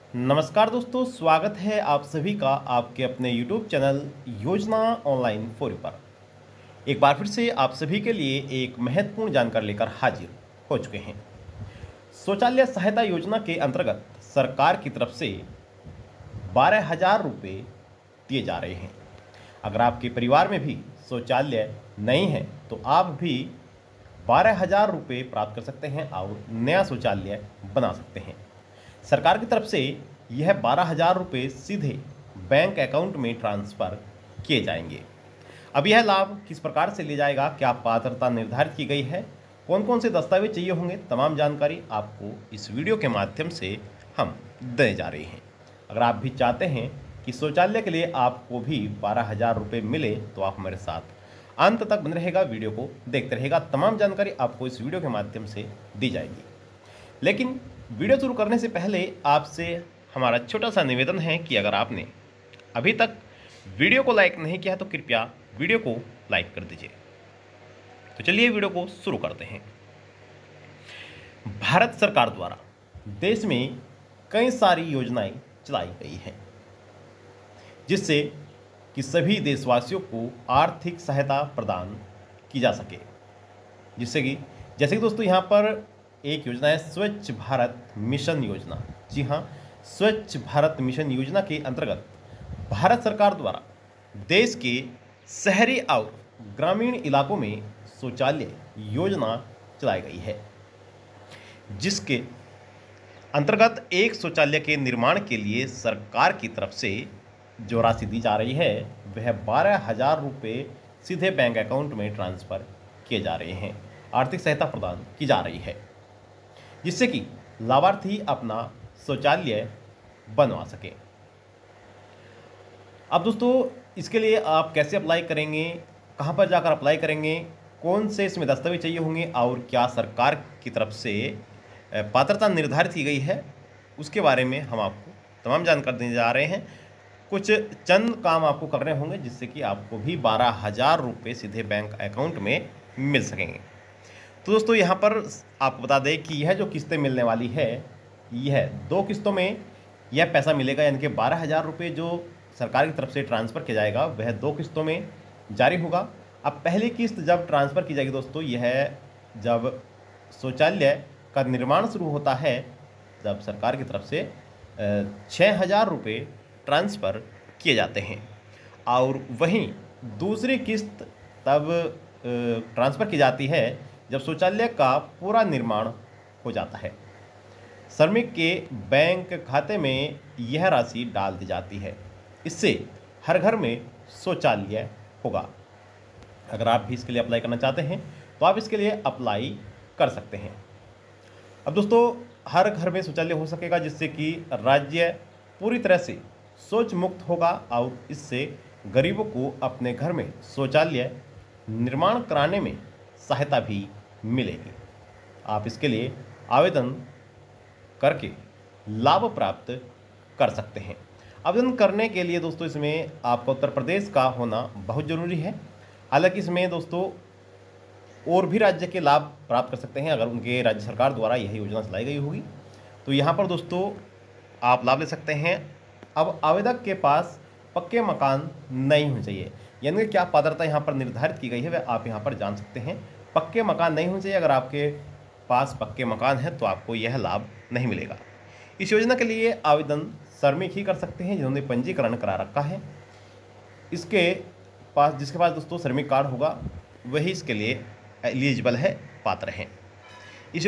नमस्कार दोस्तों, स्वागत है आप सभी का आपके अपने YouTube चैनल योजना ऑनलाइन फॉर यू पर। एक बार फिर से आप सभी के लिए एक महत्वपूर्ण जानकारी लेकर हाजिर हो चुके हैं। शौचालय सहायता योजना के अंतर्गत सरकार की तरफ से 12,000 रुपये दिए जा रहे हैं। अगर आपके परिवार में भी शौचालय नहीं है तो आप भी 12,000 रुपये प्राप्त कर सकते हैं और नया शौचालय बना सकते हैं। सरकार की तरफ से यह 12,000 रुपये सीधे बैंक अकाउंट में ट्रांसफ़र किए जाएंगे। अब यह लाभ किस प्रकार से लिया जाएगा, क्या पात्रता निर्धारित की गई है, कौन कौन से दस्तावेज चाहिए होंगे, तमाम जानकारी आपको इस वीडियो के माध्यम से हम देने जा रहे हैं। अगर आप भी चाहते हैं कि शौचालय के लिए आपको भी 12,000 रुपये मिले तो आप हमारे साथ अंत तक बने रहेगा, वीडियो को देखते रहेगा। तमाम जानकारी आपको इस वीडियो के माध्यम से दी जाएगी। लेकिन वीडियो शुरू करने से पहले आपसे हमारा छोटा सा निवेदन है कि अगर आपने अभी तक वीडियो को लाइक नहीं किया तो कृपया वीडियो को लाइक कर दीजिए। तो चलिए वीडियो को शुरू करते हैं। भारत सरकार द्वारा देश में कई सारी योजनाएं चलाई गई हैं जिससे कि सभी देशवासियों को आर्थिक सहायता प्रदान की जा सके। जैसे कि दोस्तों यहाँ पर एक योजना है स्वच्छ भारत मिशन योजना। जी हाँ, स्वच्छ भारत मिशन योजना के अंतर्गत भारत सरकार द्वारा देश के शहरी और ग्रामीण इलाकों में शौचालय योजना चलाई गई है, जिसके अंतर्गत एक शौचालय के निर्माण के लिए सरकार की तरफ से जो राशि दी जा रही है वह 12,000 रुपये सीधे बैंक अकाउंट में ट्रांसफ़र किए जा रहे हैं। आर्थिक सहायता प्रदान की जा रही है जिससे कि लाभार्थी अपना शौचालय बनवा सके। अब दोस्तों इसके लिए आप कैसे अप्लाई करेंगे, कहां पर जाकर अप्लाई करेंगे, कौन से इसमें दस्तावेज चाहिए होंगे और क्या सरकार की तरफ से पात्रता निर्धारित की गई है, उसके बारे में हम आपको तमाम जानकारी देने जा रहे हैं। कुछ चंद काम आपको करने होंगे जिससे कि आपको भी 12,000 रुपये सीधे बैंक अकाउंट में मिल सकेंगे। तो दोस्तों यहाँ पर आपको बता दें कि यह जो किस्तें मिलने वाली है यह 2 किस्तों में यह पैसा मिलेगा, यानी कि 12,000 रुपये जो सरकार की तरफ से ट्रांसफ़र किया जाएगा वह 2 किस्तों में जारी होगा। अब पहली किस्त जब ट्रांसफ़र की जाएगी दोस्तों, यह जब शौचालय का निर्माण शुरू होता है, जब सरकार की तरफ से 6,000 रुपये ट्रांसफ़र किए जाते हैं और वहीं दूसरी किस्त तब ट्रांसफ़र की जाती है जब शौचालय का पूरा निर्माण हो जाता है। श्रमिक के बैंक खाते में यह राशि डाल दी जाती है। इससे हर घर में शौचालय होगा। अगर आप भी इसके लिए अप्लाई करना चाहते हैं तो आप इसके लिए अप्लाई कर सकते हैं। अब दोस्तों हर घर में शौचालय हो सकेगा जिससे कि राज्य पूरी तरह से शौच मुक्त होगा और इससे गरीबों को अपने घर में शौचालय निर्माण कराने में सहायता भी मिलेगी। आप इसके लिए आवेदन करके लाभ प्राप्त कर सकते हैं। आवेदन करने के लिए दोस्तों इसमें आपका उत्तर प्रदेश का होना बहुत ज़रूरी है। हालांकि इसमें दोस्तों और भी राज्य के लाभ प्राप्त कर सकते हैं अगर उनके राज्य सरकार द्वारा यह योजना चलाई गई होगी। तो यहाँ पर दोस्तों आप लाभ ले सकते हैं। अब आवेदक के पास पक्के मकान नहीं होने चाहिए, यानी क्या पात्रता यहाँ पर निर्धारित की गई है वह आप यहाँ पर जान सकते हैं। पक्के मकान नहीं होने चाहिए। अगर आपके पास पक्के मकान है तो आपको यह लाभ नहीं मिलेगा। इस योजना के लिए आवेदन श्रमिक ही कर सकते हैं जिन्होंने पंजीकरण करा रखा है। जिसके पास दोस्तों श्रमिक कार्ड होगा वही इसके लिए एलिजिबल है, पात्र हैं। इस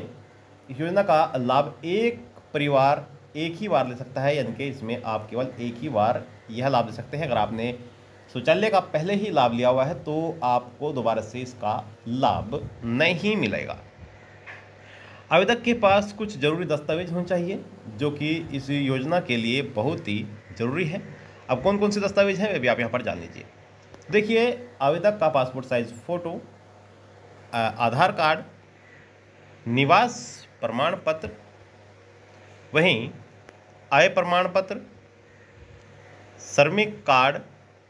योजना का लाभ एक परिवार एक ही बार ले सकता है, यानी कि इसमें आप केवल एक ही बार यह लाभ ले सकते हैं। अगर आपने शौचालय का पहले ही लाभ लिया हुआ है तो आपको दोबारा से इसका लाभ नहीं मिलेगा। आवेदक के पास कुछ जरूरी दस्तावेज होने चाहिए जो कि इस योजना के लिए बहुत ही ज़रूरी है। अब कौन कौन से दस्तावेज हैं वे भी आप यहाँ पर जान लीजिए। देखिए, आवेदक का passport size photo, Aadhaar card, निवास प्रमाण पत्र, वहीं आय प्रमाण पत्र, श्रमिक कार्ड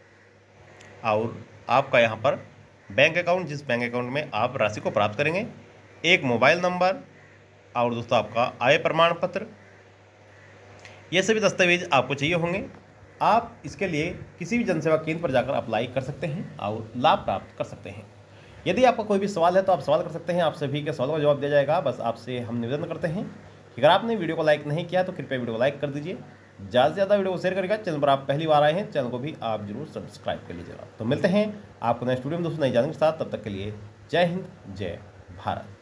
और आपका यहाँ पर बैंक अकाउंट, जिस बैंक अकाउंट में आप राशि को प्राप्त करेंगे, एक मोबाइल नंबर और दोस्तों आपका आय प्रमाण पत्र, ये सभी दस्तावेज आपको चाहिए होंगे। आप इसके लिए किसी भी जनसेवा केंद्र पर जाकर अप्लाई कर सकते हैं और लाभ प्राप्त कर सकते हैं। यदि आपका कोई भी सवाल है तो आप सवाल कर सकते हैं, आप सभी के सवालों का जवाब दिया जाएगा। बस आपसे हम निवेदन करते हैं कि अगर आपने वीडियो को लाइक नहीं किया तो कृपया वीडियो को लाइक कर दीजिए, ज़्यादा से ज़्यादा वीडियो को शेयर करिएगा। चैनल पर आप पहली बार आए हैं, चैनल को भी आप जरूर सब्सक्राइब कर लीजिएगा। तो मिलते हैं आपको नए स्टूडियो में दोस्तों नई जानकारी के साथ, तब तक के लिए जय हिंद, जय भारत।